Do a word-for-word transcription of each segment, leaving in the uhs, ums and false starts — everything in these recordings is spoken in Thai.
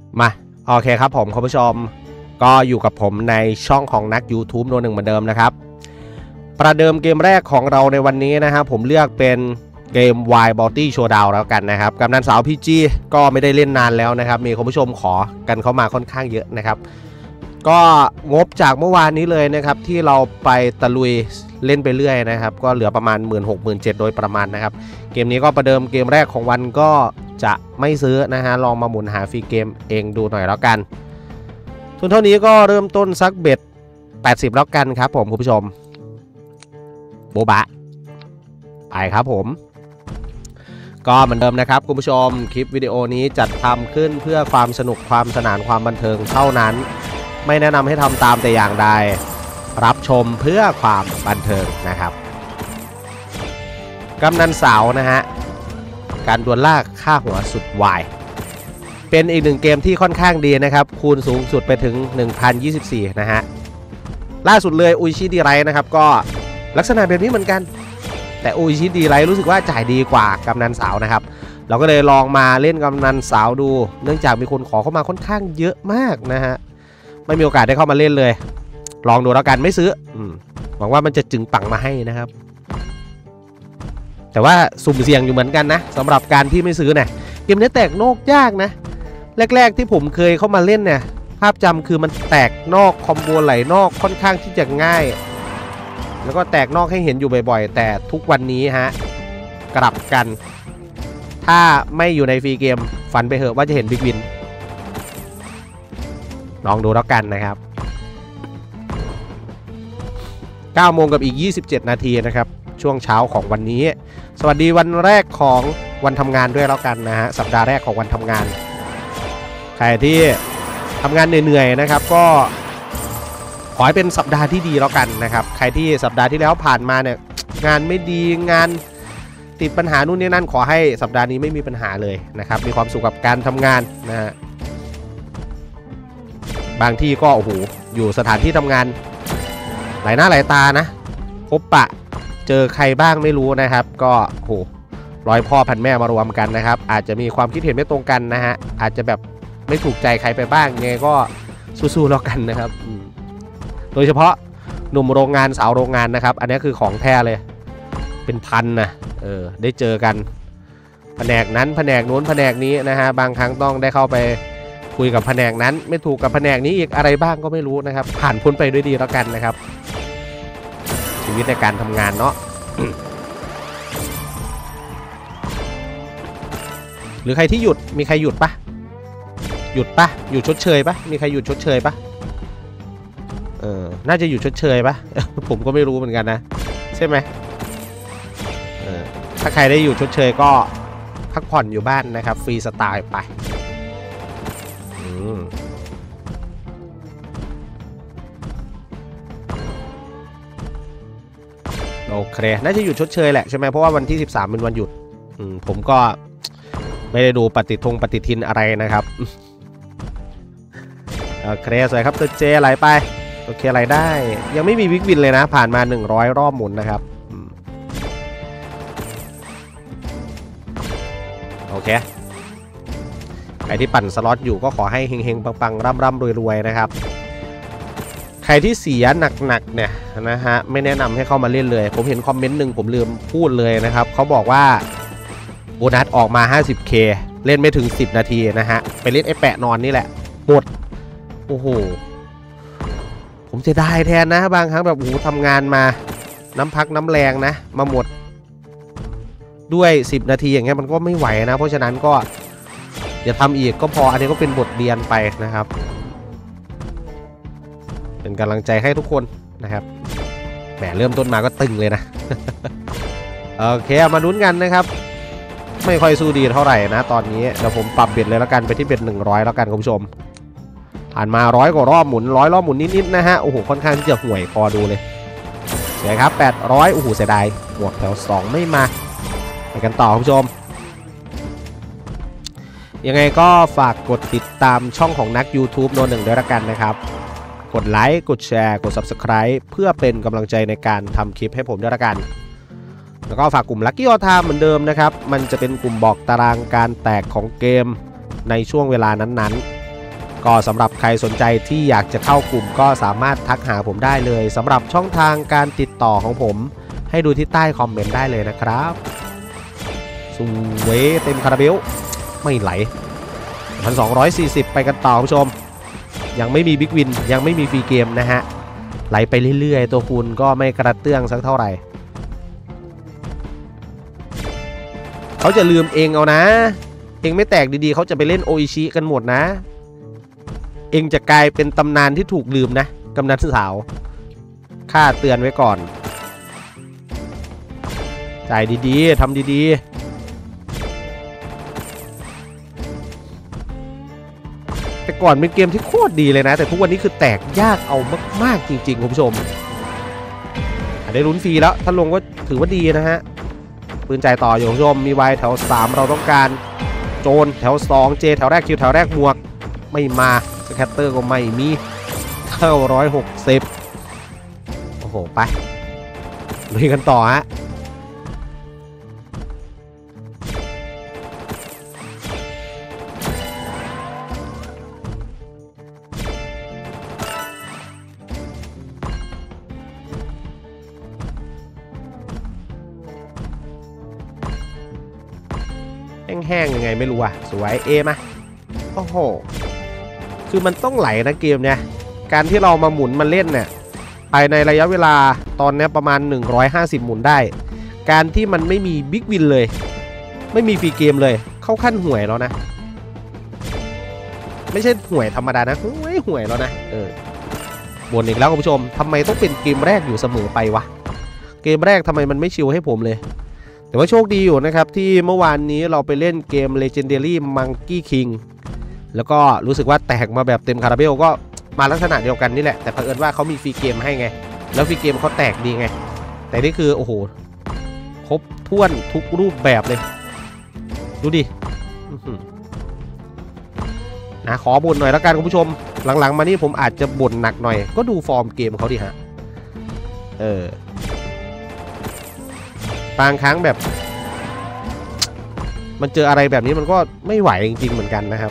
มาโอเคครับผมคุณผู้ชมก็อยู่กับผมในช่องของนัก YouTube โนหนึ่งเหมือนเดิมนะครับประเดิมเกมแรกของเราในวันนี้นะครับผมเลือกเป็นเกม Wild Bounty Showdown แล้วกันนะครับกำนันสาว พี จี ก็ไม่ได้เล่นนานแล้วนะครับมีคุณผู้ชมขอกันเข้ามาค่อนข้างเยอะนะครับก็งบจากเมื่อวานนี้เลยนะครับที่เราไปตะลุยเล่นไปเรื่อยนะครับก็เหลือประมาณ หนึ่งหมื่นหก หมื่นเจ็ดพัน โดยประมาณนะครับเกมนี้ก็ประเดิมเกมแรกของวันก็จะไม่ซื้อนะฮะลองมาหมุนหาฟรีเกมเองดูหน่อยแล้วกันทุนเท่านี้ก็เริ่มต้นสักเบ็ดแปดสิบแล้วกันครับผมคุณผู้ชมโบบะไปครับผมก็เหมือนเดิมนะครับคุณผู้ชมคลิปวิดีโอนี้จัดทำขึ้นเพื่อความสนุกความสนานความบันเทิงเท่านั้นไม่แนะนำให้ทำตามแต่อย่างใดรับชมเพื่อความบันเทิงนะครับกำนันสาวนะฮะการดวลล่าค่าหัวสุดวายเป็นอีกหนึ่งเกมที่ค่อนข้างดีนะครับคูณสูงสุดไปถึง หนึ่งพันยี่สิบสี่ นะฮะล่าสุดเลยอุยชิดีไรนะครับก็ลักษณะแบบนี้เหมือนกันแต่อุยชิดีไรรู้สึกว่าจ่ายดีกว่ากำนันสาวนะครับเราก็เลยลองมาเล่นกำนันสาวดูเนื่องจากมีคนขอเข้ามาค่อนข้างเยอะมากนะฮะไม่มีโอกาสได้เข้ามาเล่นเลยลองดูแล้วกันไม่ซื้อหวังว่ามันจะจึงปังมาให้นะครับแต่ว่าสุ่มเสี่ยงอยู่เหมือนกันนะสำหรับการที่ไม่ซื้อเนี่ยเกมนี้แตกนอกยากนะแรกๆที่ผมเคยเข้ามาเล่นเนี่ยภาพจำคือมันแตกนอกคอมโบไหลนอกค่อนข้างที่จะง่ายแล้วก็แตกนอกให้เห็นอยู่บ่อยๆแต่ทุกวันนี้ฮะกลับกันถ้าไม่อยู่ในฟรีเกมฝันไปเหอะว่าจะเห็นบิ๊กวินลองดูแล้วกันนะครับเก้าโมงกับอีกยี่สิบเจ็ดนาทีนะครับช่วงเช้าของวันนี้สวัสดีวันแรกของวันทำงานด้วยแล้วกันนะฮะสัปดาห์แรกของวันทำงานใครที่ทำงานเหนื่อยๆนะครับก็ขอให้เป็นสัปดาห์ที่ดีแล้วกันนะครับใครที่สัปดาห์ที่แล้วผ่านมาเนี่ยงานไม่ดีงานติดปัญหานู่นนี่นั่นขอให้สัปดาห์นี้ไม่มีปัญหาเลยนะครับมีความสุขกับการทำงานนะฮะบางที่ก็โอ้โหอยู่สถานที่ทำงานหลายหน้าหลายตานะพบปะเจอใครบ้างไม่รู้นะครับก็โหร้อยพ่อพันแม่มารวมกันนะครับอาจจะมีความคิดเห็นไม่ตรงกันนะฮะอาจจะแบบไม่ถูกใจใครไปบ้างไงก็สู้ๆแล้วกันนะครับโดยเฉพาะหนุ่มโรงงานสาวโรงงานนะครับอันนี้คือของแท้เลยเป็นพันนะเออได้เจอกันแผนกนั้นแผนกนู้นแผนกนี้นะฮะบางครั้งต้องได้เข้าไปคุยกับแผนกนั้นไม่ถูกกับแผนกนี้อีกอะไรบ้างก็ไม่รู้นะครับผ่านพ้นไปด้วยดีแล้วกันนะครับชีวิตในการทำงานเนาะ หรือใครที่หยุดมีใครหยุดปะหยุดปะหยุดชดเชยปะมีใครหยุดชดเชยปะเออน่าจะหยุดชดเชยปะ ผมก็ไม่รู้เหมือนกันนะใช่ไหมเออถ้าใครได้หยุดชดเชยก็พักผ่อนอยู่บ้านนะครับฟรีสไตล์ไปโอเคน่าจะหยุดชดเชยแหละใช่ไหมเพราะว่าวันที่สิบสามเป็นวันหยุดผมก็ไม่ได้ดูปฏิทงปฏิทินอะไรนะครับโอเคสวยครับตัวเจไหลไปโอเคไหลได้ยังไม่มีวิกวินเลยนะผ่านมาหนึ่งร้อยรอบหมุนนะครับโอเคใครที่ปั่นสล็อตอยู่ก็ขอให้เฮงๆปังๆร่ำๆรวยๆนะครับใครที่เสียหนักๆเนี่ยนะฮะไม่แนะนำให้เข้ามาเล่นเลยผมเห็นคอมเมนต์หนึ่งผมลืมพูดเลยนะครับเขาบอกว่าโบนัสออกมา ห้าสิบเค เล่นไม่ถึงสิบนาทีนะฮะไปเล่นไอ้แปะนอนนี่แหละหมดโอ้โหผมจะได้แทนนะบางครั้งแบบโอ้โหทำงานมาน้ำพักน้ำแรงนะมาหมดด้วยสิบนาทีอย่างเงี้ยมันก็ไม่ไหวนะเพราะฉะนั้นก็อย่าทำอีกก็พออันนี้ก็เป็นบทเรียนไปนะครับเป็นกำลังใจให้ทุกคนนะครับแหมเริ่มต้นมาก็ตึงเลยนะ โอเคมาลุ้นกันนะครับไม่ค่อยสู้ดีเท่าไหร่นะตอนนี้เดี๋ยวผมปรับเบ็ดเลยแล้วกันไปที่เบ็ดหนึ่งร้อยแล้วกันคุณผู้ชมผ่านมาร้อยกว่ารอบหมุนร้อยรอบหมุนนิดๆนะฮะโอ้โหค่อนข้างที่จะห่วยพอดูเลยเสียครับแปดร้อยโอ้โหเสียดายหมวกแถวสองไม่มาไปกันต่อคุณผู้ชมยังไงก็ฝากกดติดตามช่องของนัก YouTube โนหนึ่งด้วยละกันนะครับกดไลค์กดแชร์กด ซับสไครบ์ เพื่อเป็นกำลังใจในการทำคลิปให้ผมด้วยละกันแล้วก็ฝากกลุ่ม Lucky All Time เหมือนเดิมนะครับมันจะเป็นกลุ่มบอกตารางการแตกของเกมในช่วงเวลานั้นก็สำหรับใครสนใจที่อยากจะเข้ากลุ่มก็สามารถทักหาผมได้เลยสำหรับช่องทางการติดต่อของผมให้ดูที่ใต้คอมเมนต์ได้เลยนะครับสวยเต็มคาราเบลไม่ไหลหนึ่งพันสองร้อยสี่สิบไปกันต่อผู้ชมยังไม่มีบิ๊กวินยังไม่มีฟรีเกมนะฮะไหลไปเรื่อยๆตัวคูณก็ไม่กระเตื้องสักเท่าไหร่เขาจะลืมเองเอานะเองไม่แตกดีๆเขาจะไปเล่นโออิชิกันหมดนะเองจะกลายเป็นตำนานที่ถูกลืมนะกำนันสาวข้าเตือนไว้ก่อนจ่ายดีๆทำดีๆแต่ก่อนเป็นเกมที่โคตรดีเลยนะแต่ทุกวันนี้คือแตกยากเอามากๆจริงๆคุณผู้ชมได้ลุ้นฟรีแล้วถ้าลงก็ถือว่าดีนะฮะปืนจ่ายต่ออยู่คุณผู้ชมมีไวแถวสามเราต้องการโจนแถวสองเจแถวแรกคิวแถวแรกหมวกไม่มาสแคตเตอร์ก็ไม่มีเข้าร้อยหกสิบโอ้โหไปลุยกันต่อฮะแห้งๆยังไงไม่รู้อ่ะสวยเอมาโอ้โหคือมันต้องไหลนะเกมเนี่ยการที่เรามาหมุนมาเล่นเนี่ยภายในระยะเวลาตอนนี้ประมาณหนึ่งร้อยห้าสิบหมุนได้การที่มันไม่มีบิ๊กวินเลยไม่มีฟรีเกมเลยเข้าขั้นห่วยแล้วนะไม่ใช่ห่วยธรรมดานะห่วยห่วยแล้วนะเออบ่นอีกแล้วคุณผู้ชมทำไมต้องเป็นเกมแรกอยู่เสมอไปวะเกมแรกทำไมมันไม่ชิลให้ผมเลยแต่ว่าโชคดีอยู่นะครับที่เมื่อวานนี้เราไปเล่นเกม Legendary Monkey King แล้วก็รู้สึกว่าแตกมาแบบเต็มคาราเบลก็มาลักษณะเดียวกันนี่แหละแต่เผอิญว่าเขามีฟรีเกมให้ไงแล้วฟรีเกมเขาแตกดีไงแต่นี่คือโอ้โหครบถ้วนทุกรูปแบบเลยดูดินะขอบ่นหน่อยแล้วกันคุณผู้ชมหลังๆมานี่ผมอาจจะบ่นหนักหน่อยก็ดูฟอร์มเกมเขาดิฮะเออบางครั้งแบบมันเจออะไรแบบนี้มันก็ไม่ไหวจริงๆเหมือนกันนะครับ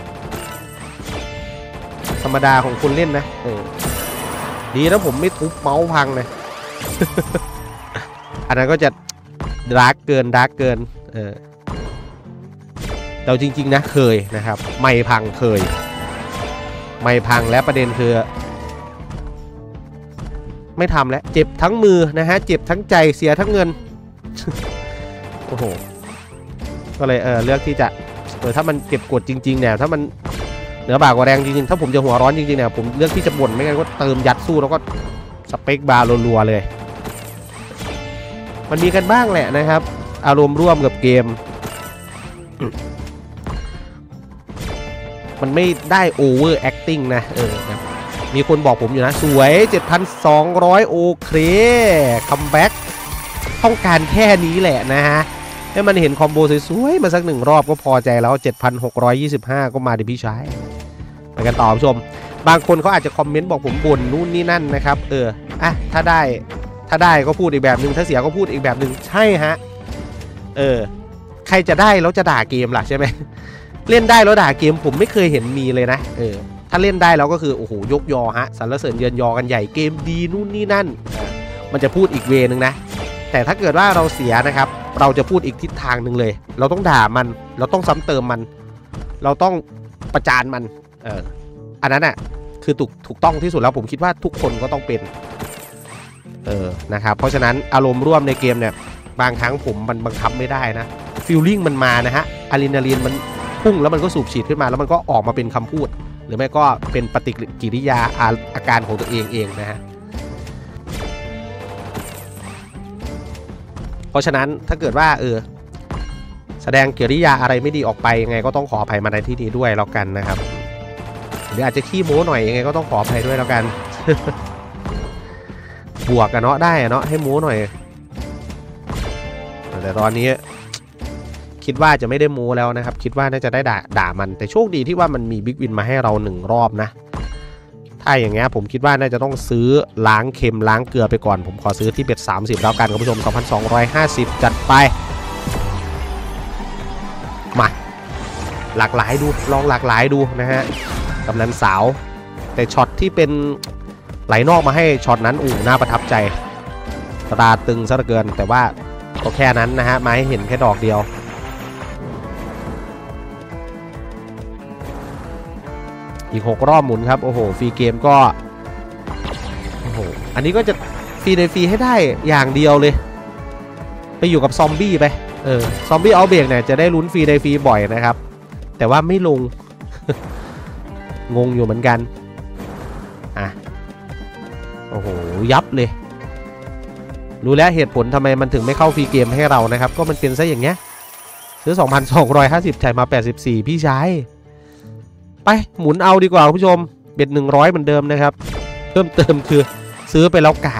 ธรรมดาของคนเล่นนะเออดีนะผมไม่ทุบเมาส์พังเลยอันนั้นก็จะดาร์กเกินดาร์กเกินเออแต่จริงๆนะเคยนะครับไม่พังเคยไม่พังและประเด็นคือไม่ทำแล้วเจ็บทั้งมือนะฮะเจ็บทั้งใจเสียทั้งเงินโอ้โหก็เลยเออเลือกที่จะเออถ้ามันเก็บกดจริงๆเนี่ยถ้ามันเหนือบากกว่าแรงจริงๆถ้าผมจะหัวร้อนจริงๆเนี่ยผมเลือกที่จะบ่นไม่งั้นก็เติมยัดสู้แล้วก็สเปคบาร์รัวๆเลยมันมีกันบ้างแหละนะครับอารมณ์ร่วมกับเกมมันไม่ได้โอเวอร์แอคติ้งนะเออครับมีคนบอกผมอยู่นะสวย เจ็ดพันสองร้อย โอเคคัมแบ็กต้องการแค่นี้แหละนะฮะให้มันเห็นคอมโบสวยๆมาสักหนึ่งรอบก็พอใจแล้ว เจ็ดพันหกร้อยยี่สิบห้า ก็มาดิพี่ชายไปกันต่อผู้ชมบางคนเขาอาจจะคอมเมนต์บอกผมบ่นนู่นนี่นั่นนะครับเอออ่ะถ้าได้ถ้าได้ก็พูดอีกแบบหนึ่งถ้าเสียก็พูดอีกแบบหนึ่งใช่ฮะเออใครจะได้แล้วจะด่าเกมล่ะใช่ไหมเล่นได้แล้วด่าเกมผมไม่เคยเห็นมีเลยนะเออถ้าเล่นได้แล้วก็คือโอ้โหยกยอฮะสรรเสริญเยือนยอกันใหญ่เกมดีนู่นนี่นั่นมันจะพูดอีกเวนึงนะแต่ถ้าเกิดว่าเราเสียนะครับเราจะพูดอีกทิศทางหนึ่งเลยเราต้องด่ามันเราต้องซ้ำเติมมันเราต้องประจานมันเอออันนั้นอ่ะคือถูกถูกต้องที่สุดแล้วผมคิดว่าทุกคนก็ต้องเป็นเออนะครับเพราะฉะนั้นอารมณ์ร่วมในเกมเนี่ยบางครั้งผมมันบังคับไม่ได้นะฟีลลิ่งมันมานะฮะอะดรีนาลีนมันพุ่งแล้วมันก็สูบฉีดขึ้นมาแล้วมันก็ออกมาเป็นคำพูดหรือไม่ก็เป็นปฏิกิริยาอาการของตัวเองเองนะฮะเพราะฉะนั้นถ้าเกิดว่าเออแสดงกิริยาอะไรไม่ดีออกไปยังไงก็ต้องขออภัยมาในที่นี้ด้วยแล้วกันนะครับหรืออาจจะขี้โม้หน่อยยังไงก็ต้องขออภัยด้วยแล้วกัน บวกกันเนาะได้เนาะให้โม้หน่อยแต่ตอนนี้คิดว่าจะไม่ได้โม้แล้วนะครับคิดว่าน่าจะได้ด่าด่ามันแต่โชคดีที่ว่ามันมีบิ๊กวินมาให้เราหนึ่งรอบนะถ้าอย่างเงี้ยผมคิดว่าน่าจะต้องซื้อล้างเค็มล้างเกลือไปก่อนผมขอซื้อที่เบ็ดสามสิบแล้วกันคุณผู้ชม สองพันสองร้อยห้าสิบ จัดไปมาหลากหลายดูลองหลากหลายดูนะฮะกำนันสาวแต่ช็อตที่เป็นไหลนอกมาให้ช็อตนั้นอู่น่าประทับใจตาตึงซะเหลือเกินแต่ว่าก็แค่นั้นนะฮะมาให้เห็นแค่ดอกเดียวอีกหกรอบหมุนครับโอ้โหฟรีเกมก็โอ้โหอันนี้ก็จะฟรีในฟรีให้ได้อย่างเดียวเลยไปอยู่กับซอมบี้ไปเออซอมบี้เอาเบรกเนี่ยจะได้ลุ้นฟรีในฟรีบ่อยนะครับแต่ว่าไม่ลง งงอยู่เหมือนกันอ่ะโอ้โหยับเลยรู้แล้วเหตุผลทำไมมันถึงไม่เข้าฟรีเกมให้เรานะครับก็มันเป็นซะอย่างเงี้ยซื้อ สองพันสองร้อยห้าสิบ จ่ายมาแปดสิบสี่พี่ชายไปหมุนเอาดีกว่าคุณผู้ชมเบ็ดหนึ่งร้อยเหมือนเดิมนะครับเพิ่มเติมคือซื้อไปแล้วกาก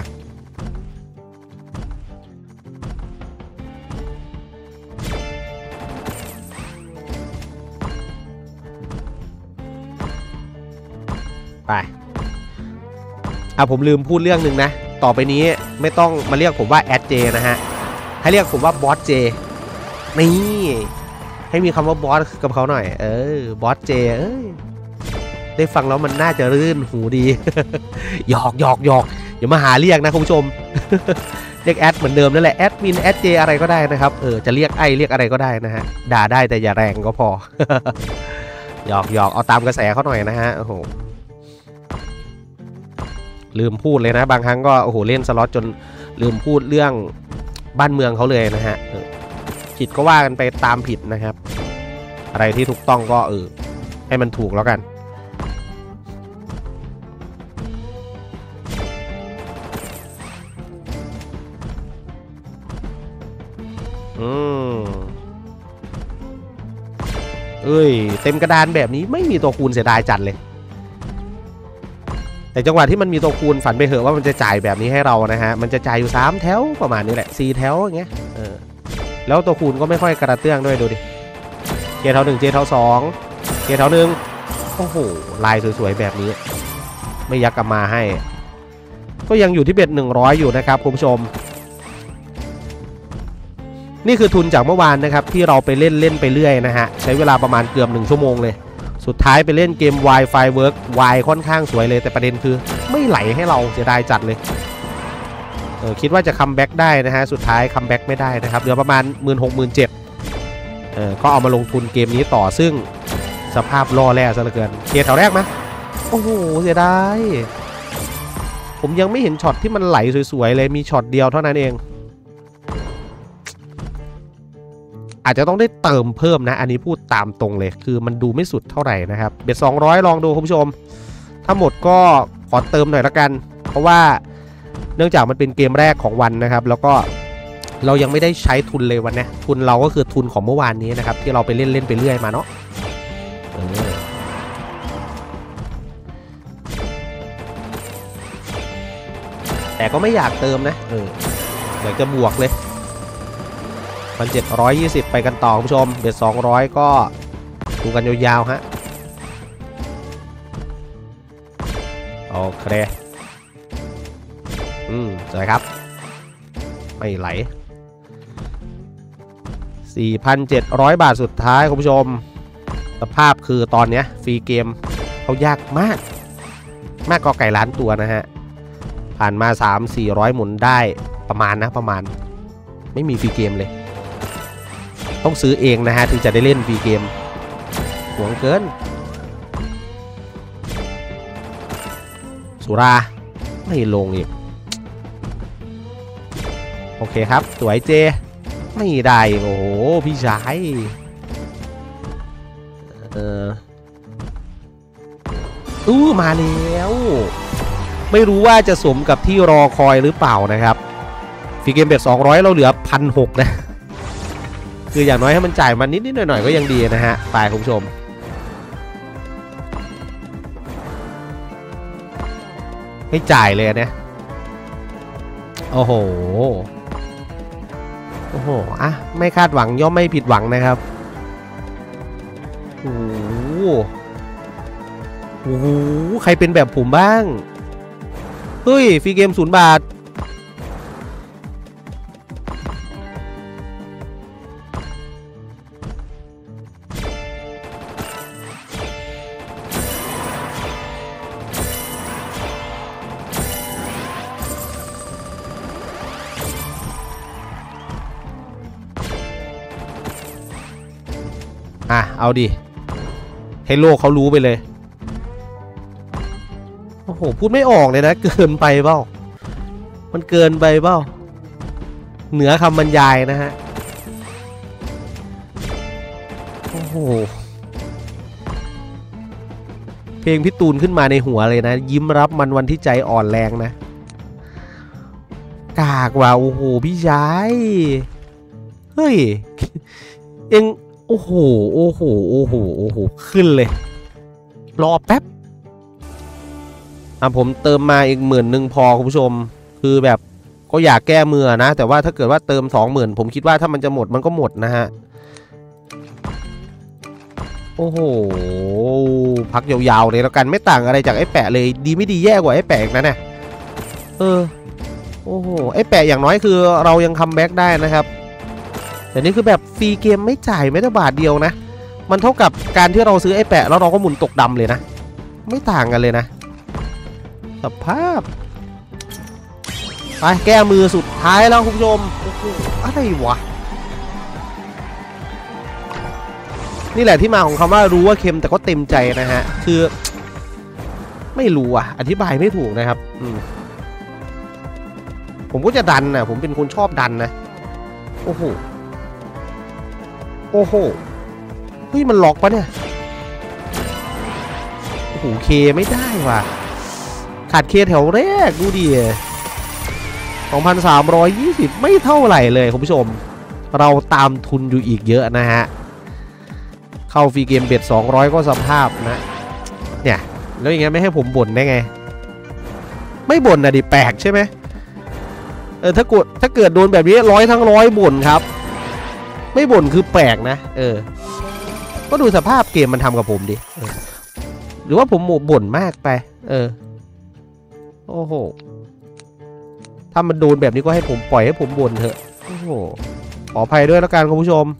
ไปอ่ะผมลืมพูดเรื่องหนึ่งนะต่อไปนี้ไม่ต้องมาเรียกผมว่าแอดเจนะฮะให้เรียกผมว่าบอสเจนี่ให้มีคำว่าบอสกับเขาหน่อยเออบอสเจเอ้ยได้ฟังแล้วมันน่าจะรื่นหูดี หยอกหยอกหยอกอย่ามาหาเรียกนะคุณผู้ชม เรียกแอดเหมือนเดิมนั่นแหละแอดมินแอดเจอะไรก็ได้นะครับเออจะเรียกไอเรียกอะไรก็ได้นะฮะด่าได้แต่อย่าแรงก็พอ หยอกหยอกเอาตามกระแสเขาหน่อยนะฮะโอ้โหลืมพูดเลยนะบางครั้งก็โอ้โหเล่นสล็อตจนลืมพูดเรื่องบ้านเมืองเขาเลยนะฮะผิดก็ว่ากันไปตามผิดนะครับอะไรที่ถูกต้องก็เออให้มันถูกแล้วกันอืมเอ้ยเต็มกระดานแบบนี้ไม่มีตัวคูณเสียดายจัดเลยแต่จังหวะที่มันมีตัวคูณฝันไปเหอะว่ามันจะจ่ายแบบนี้ให้เรานะฮะมันจะจ่ายอยู่สามแถวประมาณนี้แหละสี่แถวอย่างเงี้ยเออแล้วตัวคูณก็ไม่ค่อยกระเตื้องด้วยดูดิเจเท่าหนึ่งเจเท่าสองเจเท่าหนึ่งโอ้โหลายสวยๆแบบนี้ไม่ยักกลับมาให้ก็ยังอยู่ที่เบ็ดหนึ่งร้อยอยู่นะครับคุณผู้ชมนี่คือทุนจากเมื่อวานนะครับที่เราไปเล่นเล่นไปเรื่อยนะฮะใช้เวลาประมาณเกือบหนึ่งชั่วโมงเลยสุดท้ายไปเล่นเกม Wi-Fi Work Y ค่อนข้างสวยเลยแต่ประเด็นคือไม่ไหลให้เราเสียดายจัดเลยเออคิดว่าจะคัมแบ็กได้นะฮะสุดท้ายคัมแบ็กไม่ได้นะครับเหลือประมาณ หนึ่งหมื่นหก หมื่นเจ็ดพัน เออก็เอามาลงทุนเกมนี้ต่อซึ่งสภาพล่อแร่ซะเหลือเกินเกมแถวแรกมั้ยโอ้โหเสียดายผมยังไม่เห็นช็อตที่มันไหลสวยๆเลยมีช็อตเดียวเท่านั้นเองอาจจะต้องได้เติมเพิ่มนะอันนี้พูดตามตรงเลยคือมันดูไม่สุดเท่าไหร่นะครับเบ็ดสองร้อยลองดูคุณผู้ชมถ้าหมดก็ขอเติมหน่อยละกันเพราะว่าเนื่องจากมันเป็นเกมแรกของวันนะครับแล้วก็เรายังไม่ได้ใช้ทุนเลยวันนี้ทุนเราก็คือทุนของเมื่อวานนี้นะครับที่เราไปเล่นเล่นไปเรื่อยมาเนาะแต่ก็ไม่อยากเติมนะเอออยากจะบวกเลยพันเจ็ดร้อยยี่สิบไปกันต่อคุณผู้ชมเบ็ดสองร้อยก็ดูกันยาวๆฮะโอเคอืมสวยครับไม่ไหล สี่พันเจ็ดร้อย บาทสุดท้ายคุณผู้ชมสภาพคือตอนนี้ฟรีเกมเขายากมากมากกว่าไก่ล้านตัวนะฮะผ่านมา สามถึงสี่ร้อย หมุนได้ประมาณนะประมาณไม่มีฟรีเกมเลยต้องซื้อเองนะฮะถึงจะได้เล่นฟรีเกมหวงเกินสุราไม่ลงอีกโอเคครับสวยเจไม่ได้โอ้โหพี่ชายเอออู้มาแล้วไม่รู้ว่าจะสมกับที่รอคอยหรือเปล่านะครับฟรีเกมเบ็ดสองร้อยเราเหลือ หนึ่งพันหกร้อย นะคืออย่างน้อยให้มันจ่ายมานิดๆหน่อยๆก็ยังดีนะฮะไปคุณผู้ชมไม่จ่ายเลยเนี่ยโอ้โหโอ้โหอ่ะไม่คาดหวังย่อมไม่ผิดหวังนะครับโอ้โหโอ้โหใครเป็นแบบผมบ้างเฮ้ยฟรีเกมศูนย์บาทมาเอาดิให้โลกเขารู้ไปเลยโอ้โหพูดไม่ออกเลยนะเกินไปเปล่ามันเกินไปเปล่าเหนือคำบรรยายนะฮะโอ้โหเพลงพี่ตูนขึ้นมาในหัวเลยนะยิ้มรับมันวันที่ใจอ่อนแรงนะกากว่ะโอ้โหพี่ชายเฮ้ยเอ็งโอ้โหโอ้โหโอ้โหโอ้โหขึ้นเลยรอแป๊บอ่ะผมเติมมาอีกหมื่นหนึ่งพอคุณผู้ชมคือแบบก็อยากแก้มือนะแต่ว่าถ้าเกิดว่าเติมสองหมื่นผมคิดว่าถ้ามันจะหมดมันก็หมดนะฮะโอ้โหพักยาวๆเลยแล้วกันไม่ต่างอะไรจากไอ้แปะเลยดีไม่ดีแย่กว่าไอ้แปะอีกนะเนี่ยเออโอ้โหไอ้แปะอย่างน้อยคือเรายังคัมแบ็กได้นะครับแต่นี่คือแบบฟรีเกมไม่จ่ายแม้แต่บาทเดียวนะมันเท่ากับการที่เราซื้อไอ้แปะแล้วเราก็หมุนตกดำเลยนะไม่ต่างกันเลยนะสภาพไปแก้มือสุดท้ายแล้วคุณผู้ชมโอ้โหอะไรวะนี่แหละที่มาของคำว่ารู้ว่าเค็มแต่ก็เต็มใจนะฮะคือไม่รู้อ่ะอธิบายไม่ถูกนะครับอืมผมก็จะดันนะผมเป็นคนชอบดันนะโอ้โหโอ้โหเฮ้ยมันล็อกปะเนี่ยโอ้โหเคไม่ได้ว่ะขาดเคแถวแรกดูดิ สองพันสามร้อยยี่สิบ ไม่เท่าไหร่เลยคุณผู้ชมเราตามทุนอยู่อีกเยอะนะฮะเข้าฟรีเกมเบ็ดสองร้อยก็สภาพนะเนี่ยแล้วอย่างเงี้ยไม่ให้ผมบ่นได้ไงไม่บ่นนะดิแปลกใช่ไหมเออถ้ากดถ้าเกิดโดนแบบนี้ร้อยทั้งร้อยบ่นครับไม่บ่นคือแปลกนะเออก็ดูสภาพเกมมันทำกับผมดิหรือว่าผมบ่นมากไปเออโอ้โหถ้ามันโดนแบบนี้ก็ให้ผมปล่อยให้ผมบ่นเถอะโอ้โหขออภัยด้วยแล้วกันคุณผู้ชม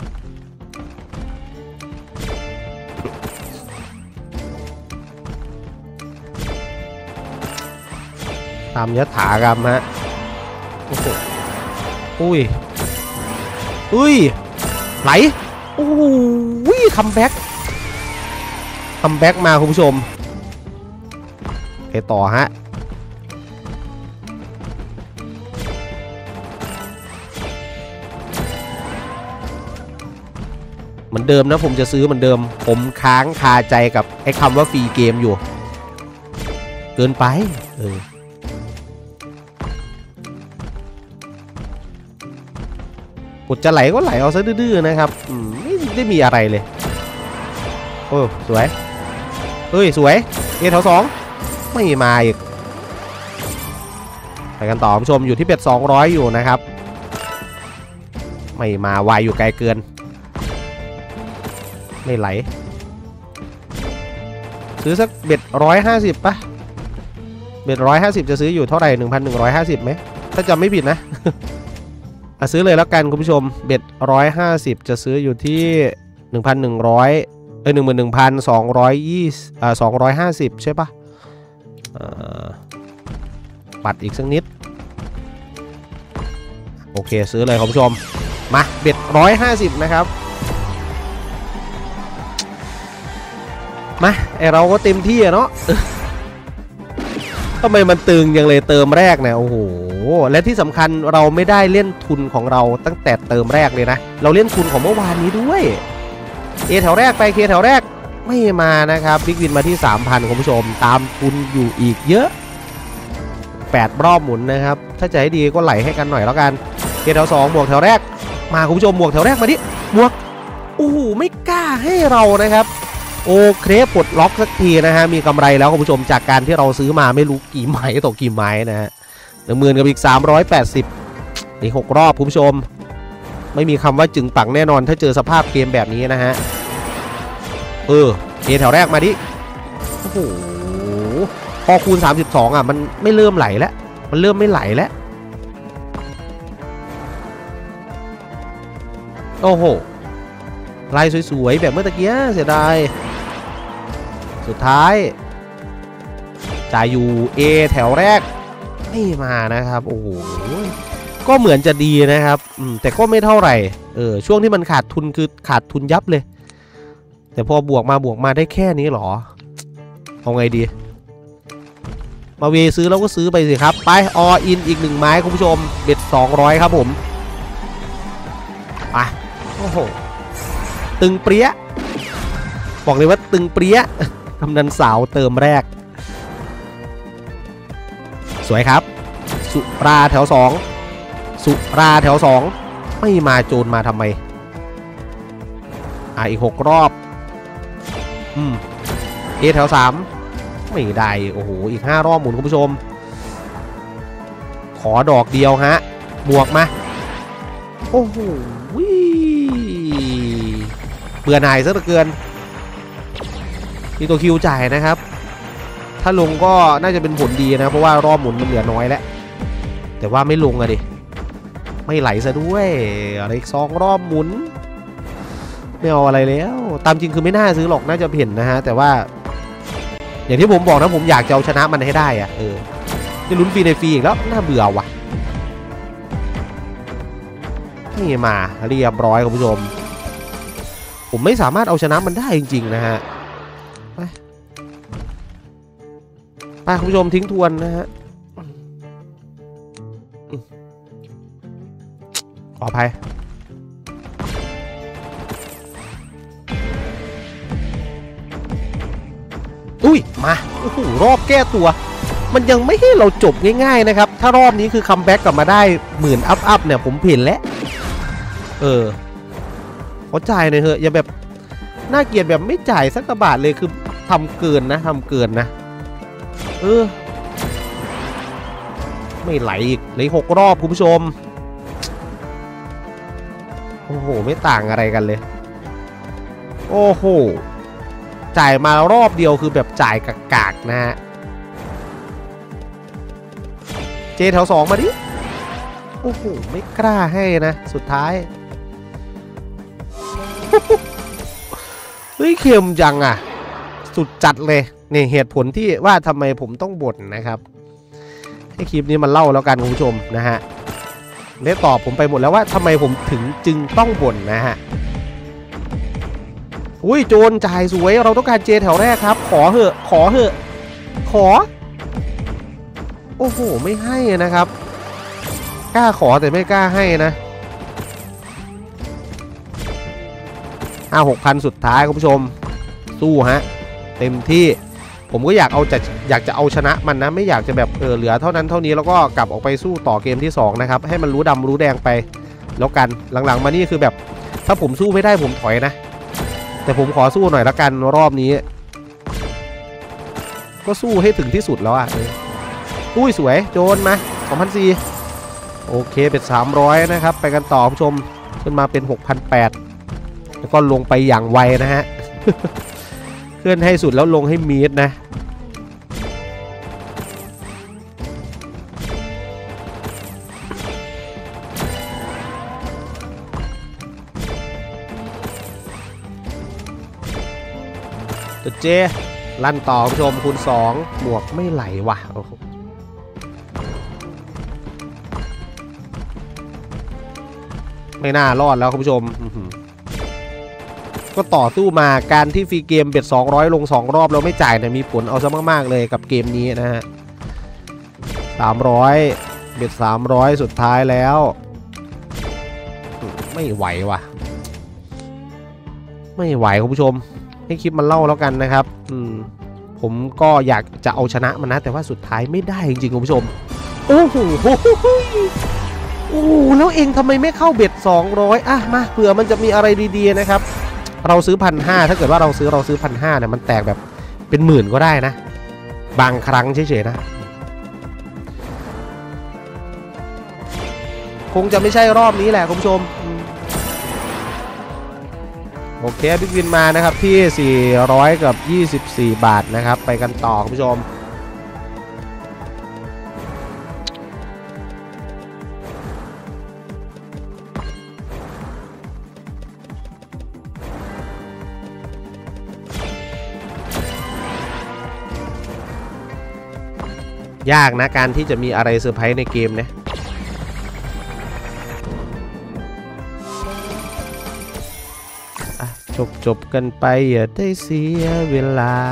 ตามยถากรรมฮะโอ้โหอุ้ยอุ้ยไหลโอ้โหคัมแบ็กคัมแบ็กมาคุณผู้ชมไปต่อฮะเหมือนเดิมนะผมจะซื้อเหมือนเดิมผมค้างคาใจกับไอ้คำว่าฟรีเกมอยู่เกินไปเออกดจะไหลก็ไหลเอาซะดื้อๆนะครับอืมไม่ได้มีอะไรเลยโอ้สวยเฮ้ยสวยเอแถวสองไม่มาอีกไปกันต่อผู้ชมอยู่ที่เบ็ดสองร้อยอยู่นะครับไม่มาวายอยู่ไกลเกินไม่ไหลซื้อสักเบ็ดร้อยห้าสิบป่ะเบ็ดร้อยห้าสิบจะซื้ออยู่เท่าไหร่หนึ่งพันหนึ่งร้อยห้าสิบไหมถ้าจำไม่ผิดนะ อ่ะซื้อเลยแล้วกันคุณผู้ชมเบ็ดร้อยห้าสิบจะซื้ออยู่ที่หนึ่งพันหนึ่งร้อยเอ้ยหนึ่งหมื่นหนึ่งพันสองร้อยยี่สิบอ่าสองร้อยห้าสิบใช่ปะอ่าปัดอีกสักนิดโอเคซื้อเลยคุณผู้ชมมาเบ็ดร้อยห้าสิบนะครับมาไอเราก็เต็มที่อะเนาะทำไมมันตึงยังเลยเติมแรกเนี่ยโอ้โหและที่สำคัญเราไม่ได้เล่นทุนของเราตั้งแต่เติมแรกเลยนะเราเล่นทุนของเมื่อวานนี้ด้วยเอแถวแรกไปเคแถวแรกไม่มานะครับบิ๊กวินมาที่ สามพัน คุณผู้ชมตามทุนอยู่อีกเยอะแปดรอบหมุนนะครับถ้าจะให้ดีก็ไหลให้กันหน่อยแล้วกันเคแถวสองบวกแถวแรกมาคุณผู้ชมบวกแถวแรกมาดิบวกโอ้โหไม่กล้าให้เรานะครับโอเคปลดล็อกสักทีนะฮะมีกำไรแล้วคุณผู้ชมจากการที่เราซื้อมาไม่รู้กี่ไม้ต่อกี่ไม้นะฮะหนึ่งหมื่นกับอีกสามร้อยแปดสิบอีกหกรอบคุณผู้ชมไม่มีคำว่าจึงปังแน่นอนถ้าเจอสภาพเกมแบบนี้นะฮะเออเอแถวแรกมาดิโอ้โหพอคูณสามสิบสองอ่ะมันไม่เริ่มไหลแล้วมันเริ่มไม่ไหลแล้วโอ้โหลายสวยๆแบบเมื่อตะกี้เสียดายสุดท้ายจ่ายอยู่ A แถวแรกไม่มานะครับโอ้โหก็เหมือนจะดีนะครับแต่ก็ไม่เท่าไหร่เออช่วงที่มันขาดทุนคือขาดทุนยับเลยแต่พอบวกมาบวกมาได้แค่นี้หรอเอาไงดีมาเวซื้อแล้วก็ซื้อไปสิครับไปออินอีกหนึ่งไม้คุณผู้ชมเบ็ดสองร้อยครับผมไปโอ้โหตึงเปรี้ยบอกเลยว่าตึงเปรี้ยกำนันสาวเติมแรกสวยครับสุราแถวสองสุราแถวสองไม่มาโจรมาทำไมอ่ะอีกหกรอบอืมเอแถวสามไม่ได้โอ้โหอีกห้ารอบหมุนคุณผู้ชมขอดอกเดียวฮะบวกมาโอ้โหเบื่อหน่ายซะเหลือเกินมีตัวคิวจ่ายนะครับถ้าลงก็น่าจะเป็นผลดีนะเพราะว่ารอบหมุนมันเหลือน้อยแล้วแต่ว่าไม่ลงอะดิไม่ไหลซะด้วยอะไรอีกสองรอบหมุนไม่เอาอะไรแล้วตามจริงคือไม่น่าซื้อหรอกน่าจะเห็นนะฮะแต่ว่าอย่างที่ผมบอกนะผมอยากจะเอาชนะมันให้ได้อะเออจะลุ้นฟรีในฟรีอีกแล้วน่าเบื่อว่ะนี่มาเรียบร้อยคุณผู้ชมผมไม่สามารถเอาชนะมันได้จริงๆนะฮะไปไปคุณผู้ชมทิ้งทวนนะฮะขออภัยอุ้ยมาโอ้โหรอบแก้ตัวมันยังไม่ให้เราจบง่ายๆนะครับถ้ารอบนี้คือคัมแบ็กกลับมาได้หมื่นอัพอัพเนี่ยผมเห็นแล้วเออขอจ่ายหน่อยเถอะอย่าแบบน่าเกลียดแบบไม่จ่ายสักกระบาทเลยคือทำเกินนะทำเกินนะเออไม่ไหลอีกเลยหกรอบคุณผู้ชมโอ้โหไม่ต่างอะไรกันเลยโอ้โหจ่ายมารอบเดียวคือแบบจ่ายกากๆนะฮะเจแถวสองมาดิโอ้โหไม่กล้าให้นะสุดท้ายเฮ้ยเค็มจังอ่ะสุดจัดเลยนี่เหตุผลที่ว่าทำไมผมต้องบ่นนะครับให้คลิปนี้มันเล่าแล้วกันคุณผู้ชมนะฮะได้ตอบผมไปหมดแล้วว่าทำไมผมถึงจึงต้องบ่นนะฮะอุ้ยโจรจ่ายสวยเราต้องการเจแถวแรกครับขอเหอะขอเหอะขอโอ้โหไม่ให้นะครับกล้าขอแต่ไม่กล้าให้นะห้าหกพันสุดท้ายคุณผู้ชมสู้ฮะเต็มที่ผมก็อยากเอาจะอยากจะเอาชนะมันนะไม่อยากจะแบบเออเหลือเท่านั้นเท่านี้แล้วก็กลับออกไปสู้ต่อเกมที่สองนะครับให้มันรู้ดำรู้แดงไปแล้วกันหลังๆมานี่คือแบบถ้าผมสู้ไม่ได้ผมถอยนะแต่ผมขอสู้หน่อยละกันรอบนี้ก็สู้ให้ถึงที่สุดแล้วอ่ะอุ้ยสวยโจนมา สองพันสี่ร้อย โอเคเป็นสามร้อยนะครับไปกันต่อผู้ชมขึ้นมาเป็น หกพันแปดร้อย แล้วก็ลงไปอย่างไวนะฮะ เคลื่อนให้สุดแล้วลงให้มีดนะตัวเจลั่นต่อผู้ชมคูณสองหมวกไม่ไหลว่ะไม่น่ารอดแล้วคุณผู้ชมก็ต่อสู้มาการที่ฟรีเกมเบ็ดสองร้อยลงสองรอบแล้วไม่จ่ายเนี่ยมีผลเอาซะมากๆเลยกับเกมนี้นะฮะสามร้อยเบ็ดสามร้อยสุดท้ายแล้วไม่ไหวว่ะไม่ไหวคุณผู้ชมให้คลิปมันเล่าแล้วกันนะครับอืมผมก็อยากจะเอาชนะมันนะแต่ว่าสุดท้ายไม่ได้จริงๆคุณผู้ชมโอ้โหโอ้แล้วเองทำไมไม่เข้าเบ็ดสองร้อยอ่ะมาเผื่อมันจะมีอะไรดีๆนะครับเราซื้อพันห้าถ้าเกิดว่าเราซื้อเราซื้อพันห้าเนี่ยมันแตกแบบเป็นหมื่นก็ได้นะบางครั้งเฉยๆนะคงจะไม่ใช่รอบนี้แหละคุณผู้ชมโอเคบิ๊กวินมานะครับที่สี่ร้อยกับยี่สิบสี่บาทนะครับไปกันต่อคุณผู้ชมยากนะการที่จะมีอะไรเซอร์ไพรส์ในเกมนะจบจบกันไปอย่าได้เสียเวลา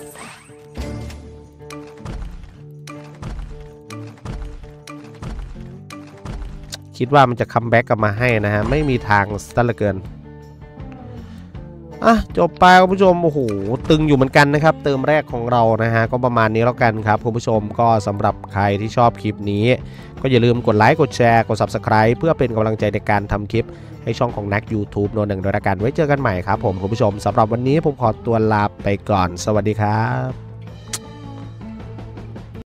คิดว่ามันจะคัมแบ็กกลับมาให้นะฮะไม่มีทางซะเหลือเกินอ่ะจบไปคุณผู้ชมโอ้โหตึงอยู่เหมือนกันนะครับเติมแรกของเรานะฮะก็ประมาณนี้แล้วกันครับคุณผู้ชมก็สำหรับใครที่ชอบคลิปนี้ก็อย่าลืมกดไลค์กดแชร์กด ซับสไครบ์ เพื่อเป็นกำลังใจในการทำคลิปให้ช่องของนัก ยูทูบ โนหนึ่งโดยละกันไว้เจอกันใหม่ครับผมคุณผู้ชมสำหรับวันนี้ผมขอตัวลาไปก่อนสวัสดีครับ